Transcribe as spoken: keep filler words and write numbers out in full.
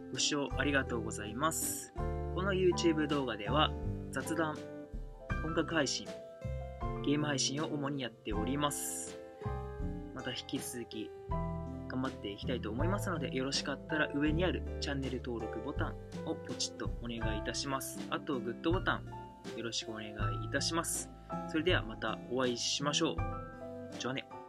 ご視聴ありがとうございます。この YouTube 動画では雑談、音楽配信、ゲーム配信を主にやっております。また引き続き頑張っていきたいと思いますので、よろしかったら上にあるチャンネル登録ボタンをポチッとお願いいたします。あとグッドボタンよろしくお願いいたします。それではまたお会いしましょう。じゃあね。